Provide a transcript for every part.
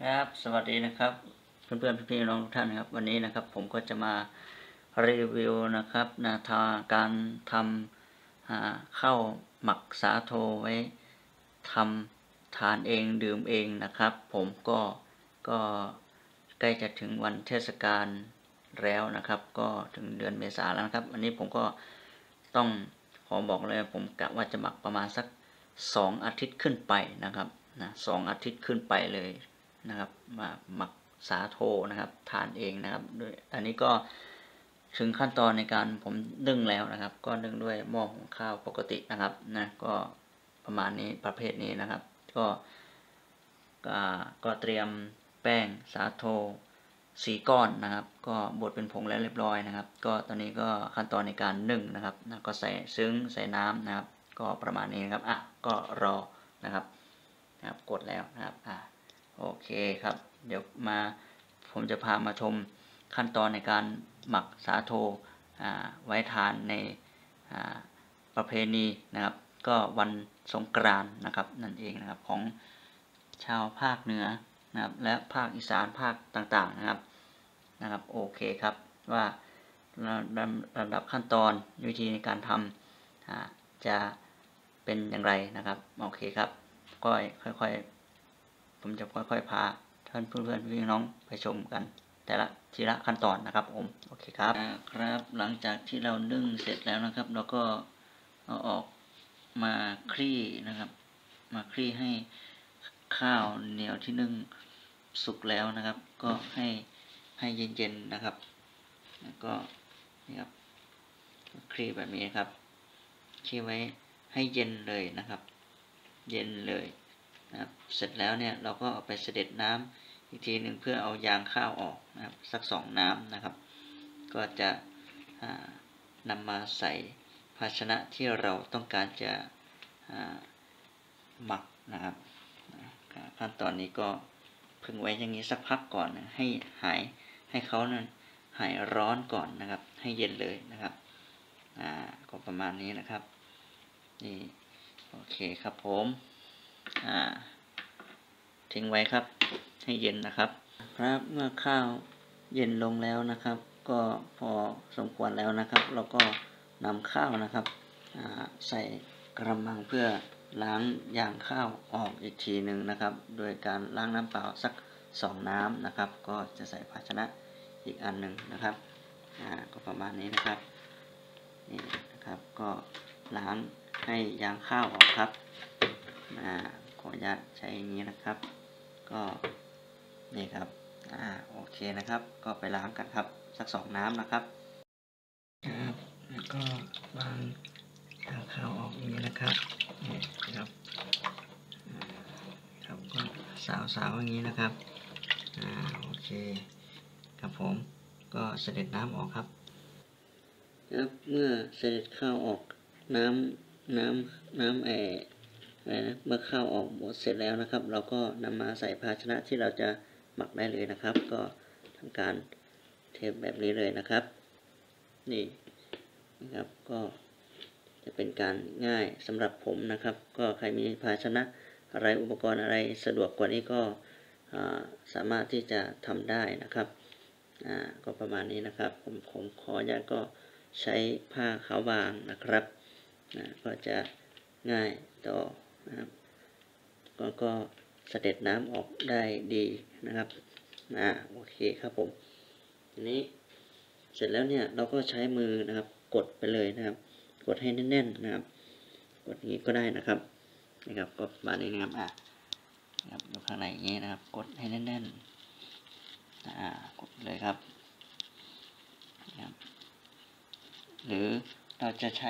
ครับสวัสดีนะครับเพื่อนๆพี่ๆน้องทุกท่านนะครับวันนี้นะครับผมก็จะมารีวิวนะครับการทำข้าวหมักสาโทไว้ทำทานเองดื่มเองนะครับผมก็ใกล้จะถึงวันเทศกาลแล้วนะครับก็ถึงเดือนเมษาแล้วนะครับวันนี้ผมก็ต้องขอบอกเลยผมกะว่าจะหมักประมาณสัก2 อาทิตย์ขึ้นไปนะครับ2 อาทิตย์ขึ้นไปเลยนะครับมาหมักสาโทนะครับทานเองนะครับด้วยอันนี้ก็ถึงขั้นตอนในการผมนึ่งแล้วนะครับก็นึ่งด้วยหม้อหุงข้าวปกตินะครับก็ประมาณนี้ประเภทนี้นะครับก็เตรียมแป้งสาโท4 ก้อนนะครับก็บดเป็นผงแล้วเรียบร้อยนะครับก็ตอนนี้ก็ขั้นตอนในการนึ่งนะครับก็ใส่น้ำนะครับก็ประมาณนี้นะครับก็รอนะครับกดแล้วนะครับโอเคครับเดี๋ยวผมจะพามาชมขั้นตอนในการหมักสาโทไว้ทานในประเพณีนะครับก็วันสงกรานต์นะครับนั่นเองนะครับของชาวภาคเหนือนะครับและภาคอีสานภาคต่างๆนะครับโอเคครับว่าลำดับขั้นตอนวิธีในการทำจะเป็นอย่างไรนะครับโอเคครับก็ค่อยๆผมจะค่อยๆพาท่านเพื่อนๆพี่น้องไปชมกันแต่ละทีละขั้นตอนนะครับผมโอเคครับครับหลังจากที่เรานึ่งเสร็จแล้วนะครับเราก็เอาออกมาคลี่นะครับมาคลี่ให้ข้าวเหนียวที่นึ่งสุกแล้วนะครับก็ให้เย็นๆนะครับแล้วก็นี่ครับคลี่แบบนี้ครับคลี่ไว้ให้เย็นเลยนะครับเย็นเลยนะครับเสร็จแล้วเนี่ยเราก็เอาไปเสด็จน้ำอีกทีหนึ่งเพื่อเอายางข้าวออกนะครับสัก2 น้ำนะครับก็จะนำมาใส่ภาชนะที่เราต้องการจะหมักนะครับขั้นตอนนี้ก็พึงไว้อย่างนี้สักพักก่อนนะให้เขานั้นหายร้อนก่อนนะครับให้เย็นเลยนะครับก็ประมาณนี้นะครับนี่โอเคครับผมทิ้งไว้ครับให้เย็นนะครับครับเมื่อข้าวเย็นลงแล้วนะครับก็พอสมควรแล้วนะครับเราก็นำข้าวนะครับใส่กระมังเพื่อล้างยางข้าวออกอีกทีหนึ่งนะครับโดยการล้างน้ำเปล่าสัก2 น้ำนะครับก็จะใส่ภาชนะอีกอันหนึ่งนะครับก็ประมาณนี้นะครับนี่นะครับก็ล้างให้ยางข้าวออกครับขออนุญาตใช้อย่างนี้นะครับก็นี่ครับโอเคนะครับก็ไปล้างกันครับสัก2 น้ำนะครับครับแล้วก็วางยางข้าวออกอย่างนี้นะครับนี่ครับครับก็สาวอย่างนี้นะครับโอเคครับผมก็เสด็จน้ำออกครับครับเมื่อเสด็จข้าวออกน้ำเมื่อข้าวออกหมดเสร็จแล้วนะครับเราก็นำมาใส่ภาชนะที่เราจะหมักได้เลยนะครับก็ทำการเทแบบนี้เลยนะครับนี่นะครับก็จะเป็นการง่ายสำหรับผมนะครับก็ใครมีภาชนะอะไรอุปกรณ์อะไรสะดวกกว่านี้ก็สามารถที่จะทำได้นะครับก็ประมาณนี้นะครับผมขออนุญาตก็ใช้ผ้าขาวบางนะครับก็จะง่ายต่อนะครับก็เสด็จน้ำออกได้ดีนะครับโอเคครับผมทีนี้เสร็จแล้วเนี่ยเราก็ใช้มือนะครับกดไปเลยนะครับกดให้แน่นๆนะครับกดอย่างนี้ก็ได้นะครับก็ประมาณนี้นะครับอยู่ข้างในอย่างนี้นะครับกดให้แน่นๆกดเลยครับหรือเราจะใช้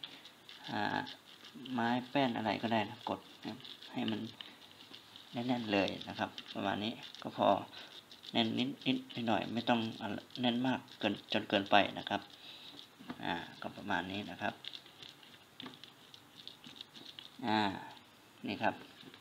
ไม้แป้นอะไรก็ได้นะกดให้มันแน่นๆเลยนะครับประมาณนี้ก็พอแน่นนิดหน่อยไม่ต้องแน่นมากจนเกินไปนะครับก็ประมาณนี้นะครับนี่ครับ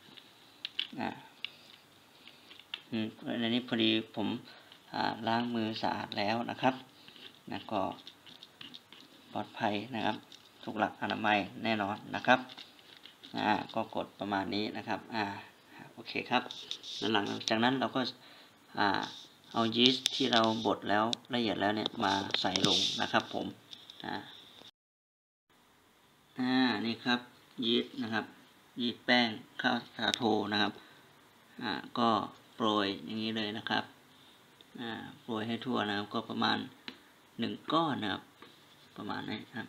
ในนี้พอดีผมล้างมือสะอาดแล้วนะครับก็ปลอดภัยนะครับถูกหลักอนามัยแน่นอนนะครับก็กดประมาณนี้นะครับโอเคครับหลังจากนั้นเราก็เอายีสต์ที่เราบดแล้วละเอียดแล้วเนี่ยมาใส่ลงนะครับผมนี่ครับยีสต์นะครับยีสต์แป้งข้าวสาโทนะครับก็โปรยอย่างนี้เลยนะครับโปรยให้ทั่วนะครับก็ประมาณ1 ก้อนนะครับประมาณนี้ครับ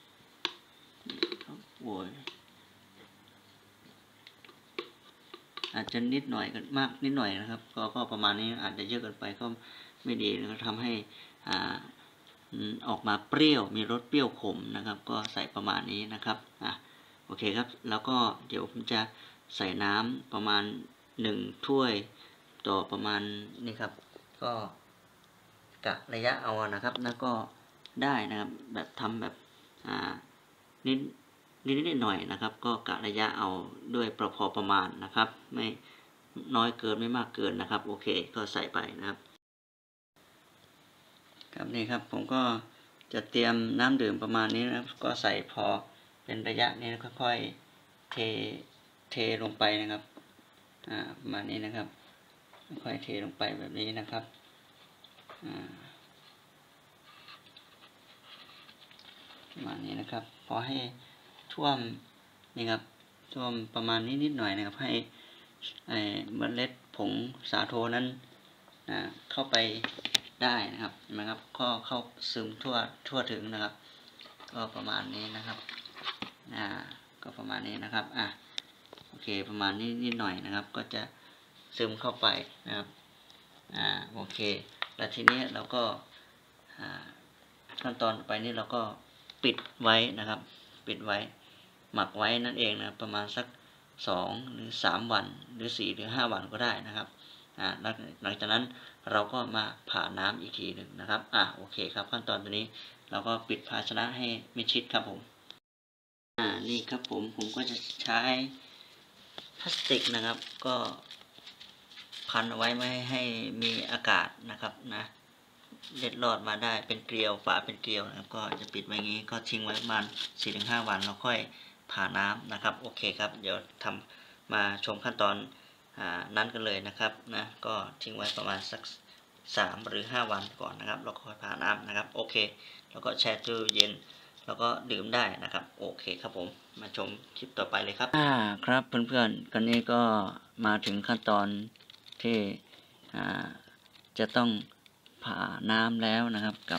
โปรยอาจจะนิดหน่อยกันมากนิดหน่อยนะครับก็ประมาณนี้อาจจะเยอะเกินไปก็ไม่ดีนะครับทำให้ออกมาเปรี้ยวมีรสเปรี้ยวขมนะครับก็ใส่ประมาณนี้นะครับโอเคครับแล้วก็เดี๋ยวผมจะใส่น้ำประมาณ1 ถ้วยต่อประมาณนี่ครับก็กะระยะเอานะครับแล้วก็ได้นะครับแบบทำแบบนิดหน่อยนะครับก็กะระยะเอาด้วยพอประมาณนะครับไม่น้อยเกินไม่มากเกินนะครับโอเคก็ใส่ไปนะครับครับนี่ครับผมก็จะเตรียมน้ำดื่มประมาณนี้นะครับก็ใส่พอเป็นระยะนี้ค่อยๆเทลงไปนะครับประมาณนี้นะครับค่อยๆเทลงไปแบบนี้นะครับประมาณนี้นะครับพอให้ท่วมนี่ครับท่วมประมาณนี้นิดหน่อยนะครับให้เมล็ดผงสาโทนั้นเข้าไปได้นะครับเห็นไหมครับก็เข้าซึมทั่วถึงนะครับก็ประมาณนี้นะครับก็ประมาณนี้นะครับโอเคประมาณนี้นิดหน่อยนะครับก็จะซึมเข้าไปนะครับโอเคแล้วทีนี้เราก็ขั้นตอนไปนี้เราก็ปิดไว้นะครับปิดไว้หมักไว้นั่นเองนะประมาณสัก2 หรือ 3 วันหรือ4 หรือ 5 วันก็ได้นะครับหลังจากนั้นเราก็มาผ่าน้ำอีกทีหนึ่งนะครับโอเคครับขั้นตอนตัวนี้เราก็ปิดภาชนะให้มิดชิดครับผมนี่ครับผมก็จะใช้พลาสติกนะครับก็พันเอาไว้ไม่ให้มีอากาศนะครับเล็ดลอดมาได้เป็นเกลียวฝาเป็นเกลียวนะครับก็จะปิดไว้อย่างนี้ก็ทิ้งไว้ประมาณ 4-5 วันแล้วค่อยผ่าน้ำนะครับโอเคครับเดี๋ยวมาชมขั้นตอนนั้นกันเลยนะครับก็ทิ้งไว้ประมาณสัก3 หรือ 5 วันก่อนนะครับแล้วค่อยผ่าน้ำนะครับโอเคแล้วก็แช่ตู้เย็นแล้วก็ดื่มได้นะครับโอเคครับผมมาชมคลิปต่อไปเลยครับครับเพื่อนๆกันนี้ก็มาถึงขั้นตอนที่จะต้องผ่าน้ำแล้วนะครับกับ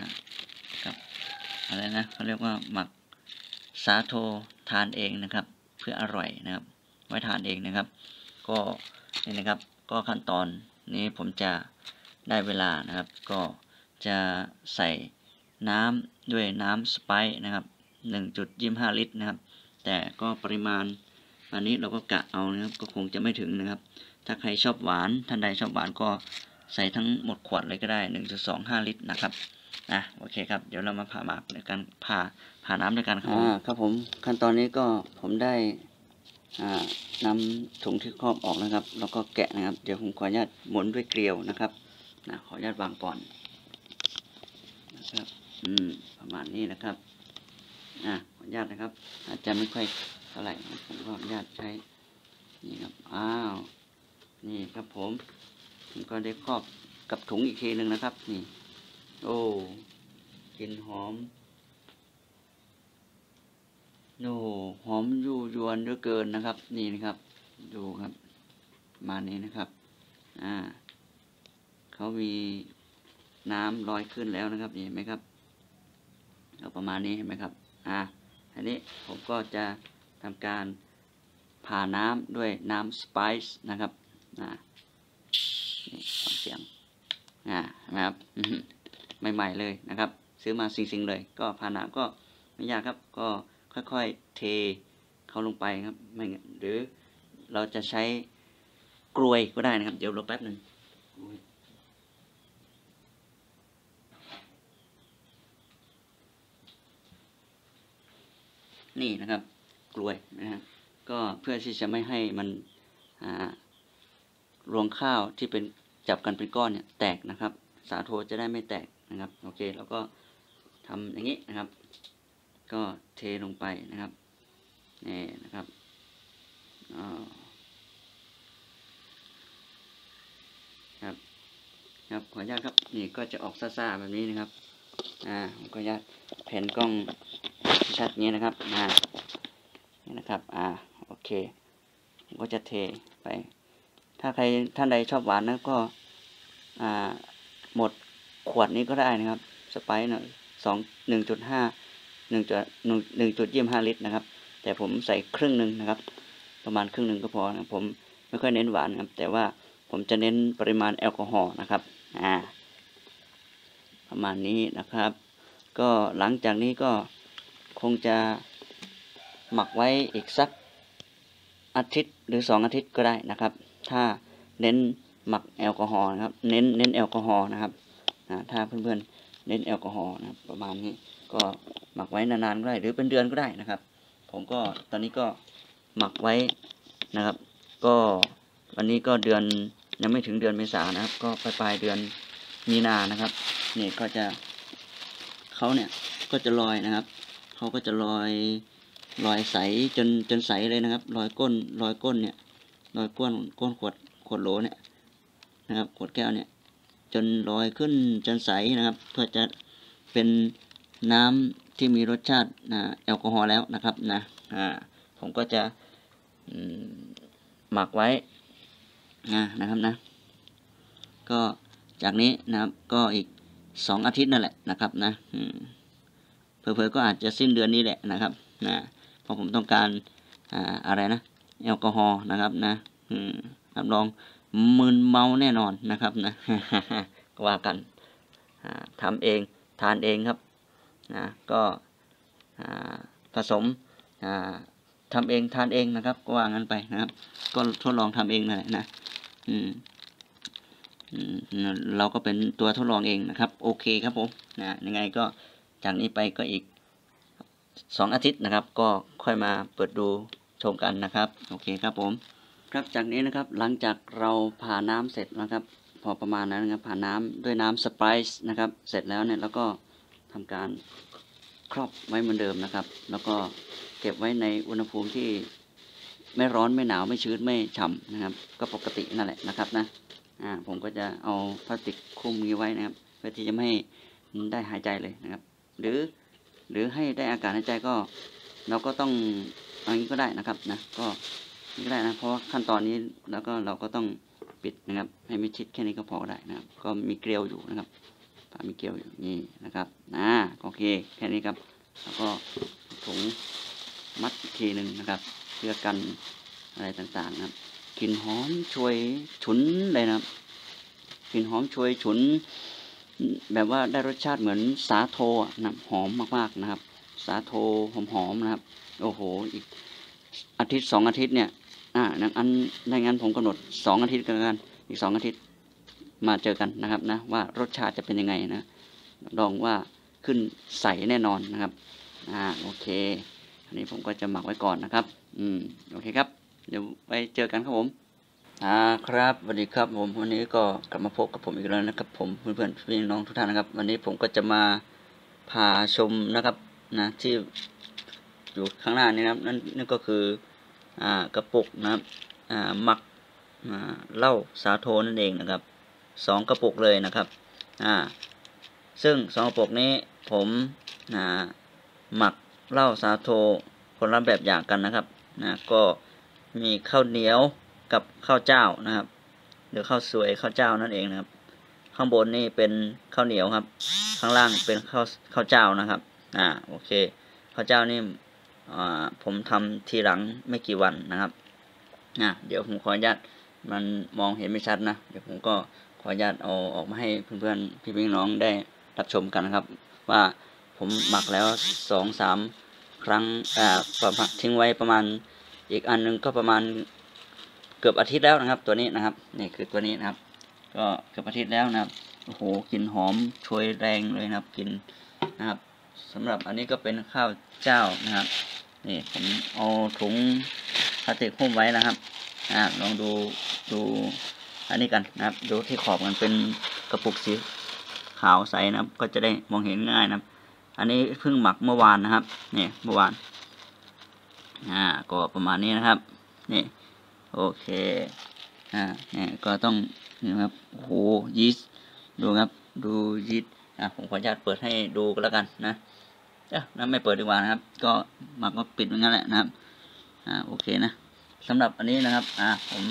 อะไรนะเขาเรียกว่าหมักสาโททานเองนะครับเพื่ออร่อยนะครับไว้ทานเองนะครับก็นี่นะครับก็ขั้นตอนนี้ผมจะได้เวลานะครับก็จะใส่น้ำด้วยน้ำสไปซ์นะครับ 1.25 ลิตรนะครับแต่ก็ปริมาณอันนี้เราก็กะเอานะครับก็คงจะไม่ถึงนะครับถ้าใครชอบหวานท่านใดชอบหวานก็ใส่ทั้งหมดขวดเลยก็ได้ 1.25 ลิตรนะครับโอเคครับเดี๋ยวเรามาผ่าหมากในการผ่าน้ำด้วยกันครับผมขั้นตอนนี้ก็ผมได้นำถุงที่ครอบออกนะครับแล้วก็แกะนะครับเดี๋ยวผมขออนุญาตหมุนด้วยเกลียวนะครับขออนุญาตวางก่อนนะครับประมาณนี้นะครับขออนุญาตนะครับอาจจะไม่ค่อยเท่าไหร่ผมขออนุญาตใช้นี่ครับนี่ครับผมก็ได้ครอบกับถุงอีกทีหนึ่งนะครับนี่โอ้กลิ่นหอมหอมยั่วยวนเหลือเกินนะครับนี่นะครับดูครับมานี้นะครับเขามีน้ำลอยขึ้นแล้วนะครับเห็นไหมครับประมาณนี้เห็นไหมครับอันนี้ผมก็จะทำการผ่าน้ำด้วยน้ำสไปซ์นะครับนี่ฟังเสียงนะครับใหม่ๆเลยนะครับซื้อมาซิงๆเลยก็ผ่าน้ำก็ไม่ยากครับก็ค่อยๆเทเข้าลงไปครับไม่หรือเราจะใช้กลวยก็ได้นะครับเดี๋ยวรอแป๊บหนึ่งนี่นะครับกลวยนะครับก็เพื่อที่จะไม่ให้มันรวงข้าวที่เป็นจับกันเป็นก้อนเนี่ยแตกนะครับสาโทจะได้ไม่แตกนะครับโอเคแล้วก็ทำอย่างนี้นะครับก็เทลงไปนะครับนี่นะครับครับขออนุญาตครับนี่ก็จะออกซ่าๆแบบนี้นะครับผมขออนุญาตแผ่นกล้องชัดนี้นะครับนี่นะครับโอเคผมก็จะเทไปถ้าท่านใดชอบหวานนะก็หมดขวดนี้ก็ได้นะครับสไปซ์1.25 ลิตรนะครับแต่ผมใส่ครึ่งหนึ่งนะครับประมาณครึ่งหนึ่งก็พอนะผมไม่ค่อยเน้นหวานครับแต่ว่าผมจะเน้นปริมาณแอลกอฮอล์นะครับประมาณนี้นะครับก็หลังจากนี้ก็คงจะหมักไว้อีกสักอาทิตย์หรือ2 อาทิตย์ก็ได้นะครับถ้าเน้นหมักแอลกอฮอล์นะครับเน้นแอลกอฮอล์นะครับถ้าเพื่อนๆเน้นแอลกอฮอล์นะครับประมาณนี้ก็หมักไว้นานๆก็ได้หรือเป็นเดือนก็ได้นะครับผมก็ตอนนี้ก็หมักไว้นะครับก็วันนี้ก็เดือนยังไม่ถึงเดือนเมษายนนะครับก็ปลายเดือนมีนานะครับนี่ก็จะเขาเนี่ยก็จะลอยนะครับเขาก็จะลอยใสจนใสเลยนะครับลอยก้นเนี่ยลอยก้นขวดโหลเนี่ยนะครับขวดแก้วเนี่ยจนลอยขึ้นจนใสนะครับเพื่อจะเป็นน้ำที่มีรสชาติแอลกอฮอล์แล้วนะครับผมก็จะหมักไว้นะครับนะก็จากนี้นะครับก็อีก2 อาทิตย์นั่นแหละนะครับนะเผลอๆก็อาจจะสิ้นเดือนนี้แหละนะครับเพราะผมต้องการอะไรนะแอลกอฮอล์นะครับนะรับรองมึนเมาแน่นอนนะครับนะ ว่ากันทำเองทานเองครับก็ผสมทำเองทานเองนะครับก็ว่างั้นไปนะครับก็ทดลองทำเองนั่นแหละนะเราก็เป็นตัวทดลองเองนะครับโอเคครับผมยังไงก็จากนี้ไปก็อีก2 อาทิตย์นะครับก็ค่อยมาเปิดดูชมกันนะครับโอเคครับผมครับจากนี้นะครับหลังจากเราผ่าน้ำเสร็จนะครับพอประมาณนั้นนะครับผ่าน้ำด้วยน้ำสไปซ์นะครับเสร็จแล้วเนี่ยแล้วก็ทำการครอบไว้เหมือนเดิมนะครับแล้วก็เก็บไว้ในอุณหภูมิที่ไม่ร้อนไม่หนาวไม่ชื้นไม่ฉ่ำนะครับก็ปกตินั่นแหละนะครับนะผมก็จะเอาพลาสติกคลุมนี้ไว้นะครับเพื่อที่จะไม่ให้ได้หายใจเลยนะครับหรือให้ได้อากาศหายใจก็เราก็ต้องอย่างนี้ก็ได้นะครับนะก็นี่ก็ได้นะเพราะขั้นตอนนี้แล้วก็เราก็ต้องปิดนะครับให้ไม่ชิดแค่นี้ก็พอได้นะครับก็มีเกลียวอยู่นะครับมีเกลียวอยู่นี่นะครับโอเคแค่นี้ครับแล้วก็ถุงมัดอีกทีหนึ่งนะครับเพื่อกันอะไรต่างๆนะครับกลิ่นหอมชวยฉุนเลยนะครับกลิ่นหอมชวยฉุนแบบว่าได้รสชาติเหมือนสาโทนะหอมมากๆนะครับสาโทหอมๆนะครับโอ้โหอีกอาทิตย์2 อาทิตย์เนี่ยในงั้นผมกำหนด2 อาทิตย์กันกันอีก2 อาทิตย์มาเจอกันนะครับนะว่ารสชาติจะเป็นยังไงนะลองว่าขึ้นใสแน่นอนนะครับโอเคอันนี้ผมก็จะหมักไว้ก่อนนะครับโอเคครับเดี๋ยวไปเจอกันครับผมครับสวัสดีครับผมวันนี้ก็กลับมาพบกับผมอีกแล้วนะครับผมเพื่อนๆพี่น้องทุกท่านนะครับวันนี้ผมก็จะมาพาชมนะครับนะที่อยู่ข้างหน้านี้นะครับนั่นก็คือกระปุกนะครับหมักเหล้าสาโทนั่นเองนะครับ2 กระปุกเลยนะครับซึ่ง2 กระปุกนี้ผมหมักเหล้าสาโทคนละแบบอย่างกันนะครับก็มีข้าวเหนียวกับข้าวเจ้านะครับหรือข้าวสวยข้าวเจ้านั่นเองนะครับข้างบนนี่เป็นข้าวเหนียวครับข้างล่างเป็นข้าวเจ้านะครับโอเคข้าวเจ้านี่ผมทำทีหลังไม่กี่วันนะครับเดี๋ยวผมขออนุญาตมันมองเห็นไม่ชัดนะเดี๋ยวผมก็ขออนุญาตเอาออกมาให้เพื่อนๆพี่น้องได้รับชมกันนะครับว่าผมหมักแล้ว 2-3 ครั้งทิ้งไว้ประมาณอีกอันนึงก็ประมาณเกือบอาทิตย์แล้วนะครับตัวนี้นะครับนี่คือตัวนี้นะครับก็เกือบอาทิตย์แล้วนะครับโอ้โหกลิ่นหอมโชยแรงเลยนะครับกลิ่นนะครับสำหรับอันนี้ก็เป็นข้าวเจ้านะครับนี่ผมเอาถุงพลาสติกหุ้มไว้นะครับลองดูอันนี้กันนะครับดูที่ขอบมันเป็นกระปุกสีขาวใสนะครับก็จะได้มองเห็นง่ายนะครับอันนี้เพิ่งหมักเมื่อวานนะครับนี่เมื่อวานก็ประมาณนี้นะครับนี่โอเคนี่ก็ต้องนี่ครับโอ้โหยีสต์ดูครับดูยีสต์ผมขออนุญาตเปิดให้ดูก็แล้วกันนะไม่เปิดดีกว่านะครับ ก็หมักก็ปิดเหมือนกันแหละนะครับโอเคนะสำหรับอันนี้นะครับผม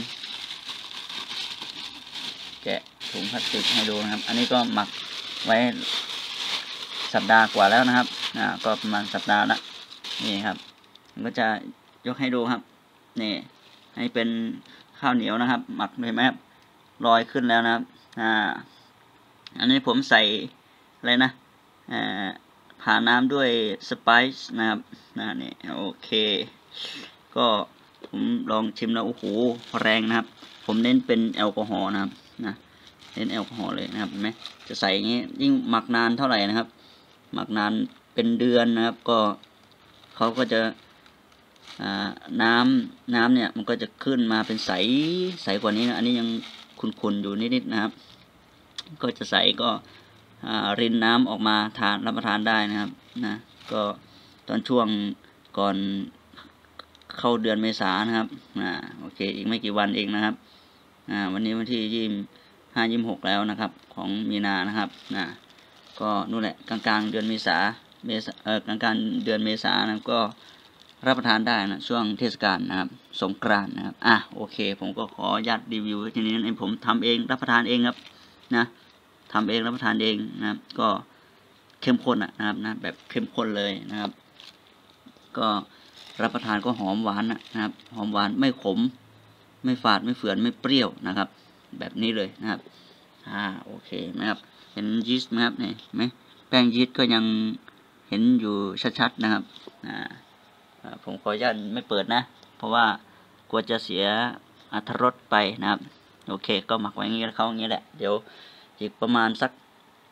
แกะถุงพลาสติกให้ดูนะครับ อันนี้ก็หมักไว้สัปดาห์กว่าแล้วนะครับก็ประมาณสัปดาห์ละนี่ครับผมก็จะยกให้ดูครับนี่ให้เป็นข้าวเหนียวนะครับ หมักเลยไหมครับลอยขึ้นแล้วนะครับอันนี้ผมใส่อะไรนะผ่าน้ำด้วยสไปซ์นะครับนี่โอเคก็ผมลองชิมแล้วโอ้โหแรงนะครับผมเน้นเป็นแอลกอฮอล์นะครับเน้นแอลกอฮอล์เลยนะครับเห็นไหมจะใส่อย่างนี้ยิ่งหมักนานเท่าไหร่นะครับหมักนานเป็นเดือนนะครับก็เขาก็จะน้ำเนี่ยมันก็จะขึ้นมาเป็นใสกว่านี้นะอันนี้ยังขุ่นๆอยู่นิดๆนะครับก็จะใสก็รินน้ำออกมารับประทานได้นะครับก็ตอนช่วงก่อนเข้าเดือนเมษายนนะครับโอเคอีกไม่กี่วันเองนะครับวันนี้วันที่25-26แล้วนะครับของมีนานะครับก็นู่นแหละกลางเดือนกลางเดือนเมษายนนะครับก็รับประทานได้นะช่วงเทศกาลนะครับสงกรานต์นะครับโอเคผมก็ขออนุญาตรีวิวทีนี้นั้นผมทำเองรับประทานเองครับทำเองรับประทานเองนะครับก็เข้มข้นนะครับแบบเข้มข้นเลยนะครับก็รับประทานก็หอมหวานนะครับหอมหวานไม่ขมไม่ฝาดไม่เฝื่อนไม่เปรี้ยวนะครับแบบนี้เลยนะครับโอเคนะครับเห็นยีสต์ไหมครับนี่ไหมแป้งยีสต์ก็ยังเห็นอยู่ชัดๆนะครับผมขออนุญาตไม่เปิดนะเพราะว่ากลัวจะเสียอรรถรสไปนะครับโอเคก็หมักไว้อย่างนี้เขาอย่างนี้แหละเดี๋ยวอีกประมาณสัก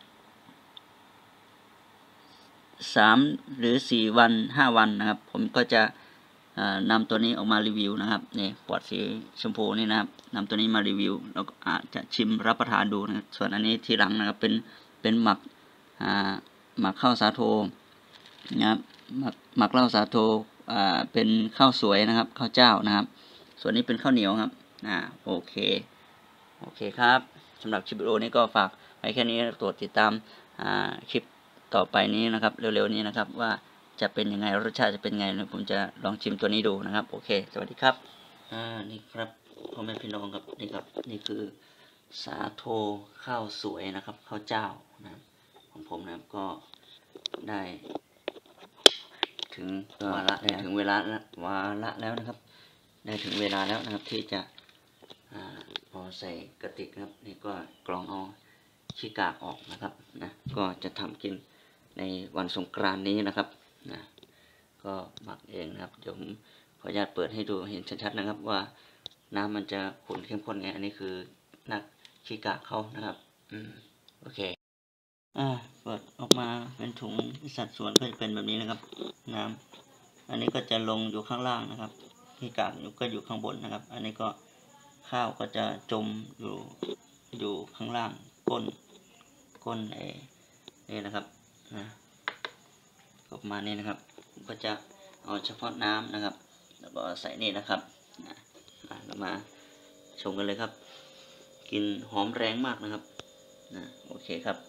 3 หรือ 4 วัน5 วันนะครับผมก็จะนำตัวนี้ออกมารีวิวนะครับนี่ปอดสีชมพูนี่นะครับนำตัวนี้มารีวิวแล้วก็อาจจะชิมรับประทานดูนะส่วนอันนี้ทีหลังนะครับเป็นหมักข้าวสาโทนะครับหมักข้าวสาโทเป็นข้าวสวยนะครับข้าวเจ้านะครับส่วนนี้เป็นข้าวเหนียวครับโอเคครับสำหรับคลิปวิดีโอนี้ก็ฝากไว้แค่นี้ตรวจติดตามคลิปต่อไปนี้นะครับเร็วๆนี้นะครับว่าจะเป็นยังไงรสชาติจะเป็นไงผมจะลองชิมตัวนี้ดูนะครับโอเคสวัสดีครับนี่ครับพ่อแม่พี่น้องครับนี่ครับนี่คือสาโทข้าวสวยนะครับข้าวเจ้านะครับของผมนะครับก็ได้ถึงวาระถึงเวลาแล้วนะครับได้ถึงเวลาแล้วนะครับที่จะพอใส่กระติกนะครับนี่ก็กรองเอาขี้กากออกนะครับก็จะทำกินในวันสงกรานต์นี้นะครับก็หมักเองนะครับเดี๋ยวผมขออนุญาตเปิดให้ดูเห็นชัดๆนะครับว่าน้ำมันจะขุ่นเข้มข้นไงอันนี้คือนักขี้กากเขานะครับโอเคเปิดออกมาเป็นถุงสัดส่วนก็จะเป็นแบบนี้นะครับน้ำอันนี้ก็จะลงอยู่ข้างล่างนะครับขี้กากก็อยู่ข้างบนนะครับอันนี้ก็ข้าวก็จะจมอยู่ข้างล่างก้นนี่นะครับก็ประมาณนี้นะครับก็จะเอาเฉพาะน้ำนะครับแล้วก็ใส่นี่นะครับเรามาชมกันเลยครับกลิ่นหอมแรงมากนะครับโอเคครับ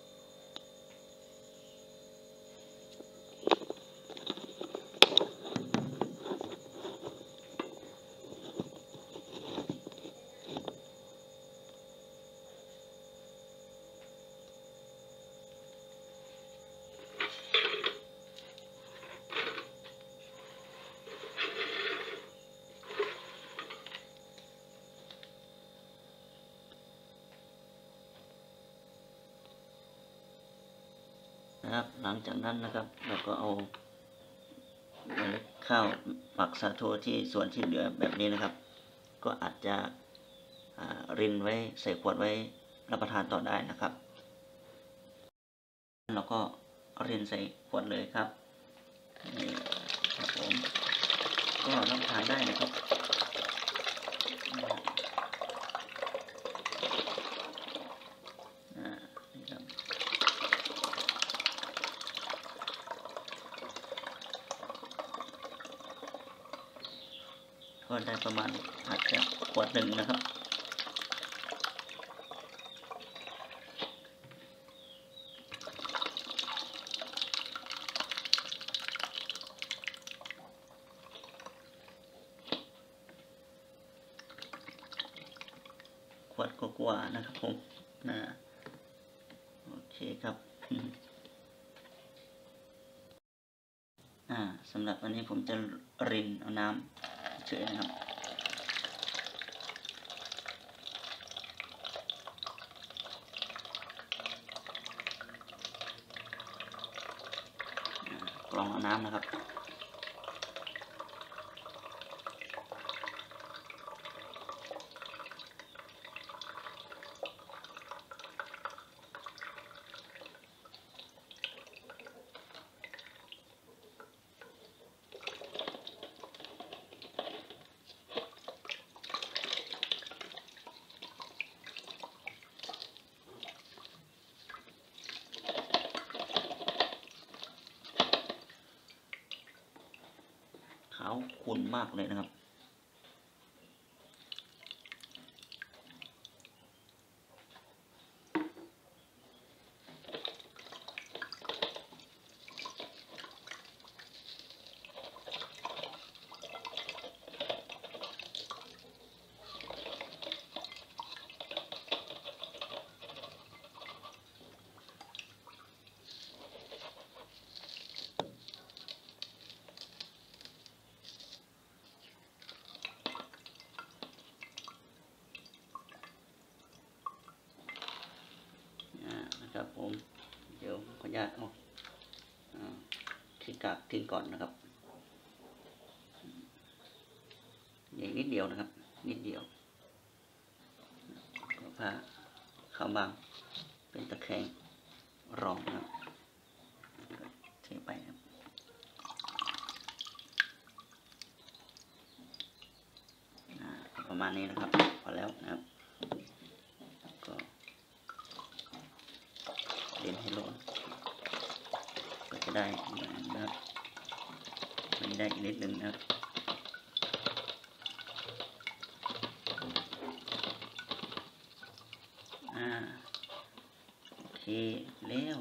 หลังจากนั้นนะครับเราก็เอาเมล็ดข้าวหมักสาโทที่ส่วนที่เหลือแบบนี้นะครับก็อาจจะรินไว้ใส่ขวดไว้รับประทานต่อได้นะครับเราก็รินใส่ขวดเลยครับนี่ครับผมก็รับประทานได้นะครับก็ได้ประมาณอาจจะขวดหนึ่งนะครับวดกว่าๆนะครับผมโอเคครับสำหรับวันนี้ผมจะรินเอาน้ำเฉยนะครับกรองเอาน้ำนะครับขาวขุ่นมากเลยนะครับครับผมเดี๋ยวขออนุญาตเอาที่กากทิ้งก่อนนะครับอย่างนิดเดียวนะครับนิดเดียวก็ผ้าขาวบางเป็นตะแคงรองนะครับเทไปครับประมาณนี้นะครับพอแล้วนะครับก็เรียนให้ร้อนก็จะได้นะครับมันได้อีกนิดนึงนะครับโอเคแล้ว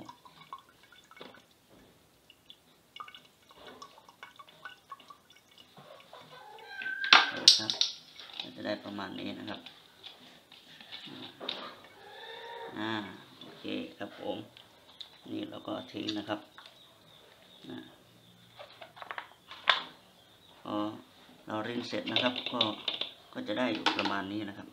ครับจะได้ประมาณนี้นะครับโอเคครับผมนี่เราก็ทิ้งนะครับพอเรารินเสร็จนะครับก็จะได้อยู่ประมาณนี้นะครับ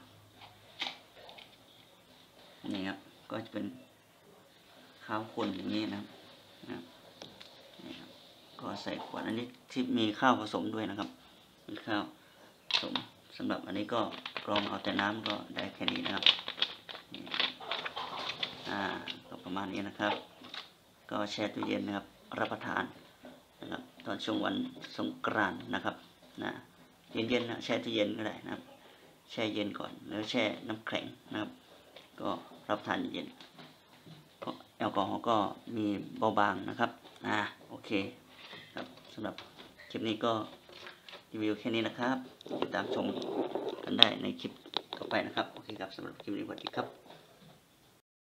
นี่ครับก็จะเป็นข้าวข้นอย่างนี้นะครับนี่ครับก็ใส่ขวดอันนี้ที่มีข้าวผสมด้วยนะครับเป็นข้าวผสมสำหรับอันนี้ก็กรองเอาแต่น้ำก็ได้แค่นี้นะครับก็ประมาณนี้นะครับก็แช่ตู้เย็นนะครับรับประทานนะครับตอนช่วงวันสงกรานต์นะครับเย็นๆนะแช่ตู้เย็นก็ได้นะครับแช่เย็นก่อนแล้วแช่น้ำแข็งนะครับก็รับทานเย็นแอลกอฮอล์ก็มีเบาบางนะครับโอเคครับสำหรับคลิปนี้ก็รีวิวแค่นี้นะครับติดตามชมกันได้ในคลิปต่อไปนะครับโอเคครับสำหรับคลิปนี้สวัสดีครับ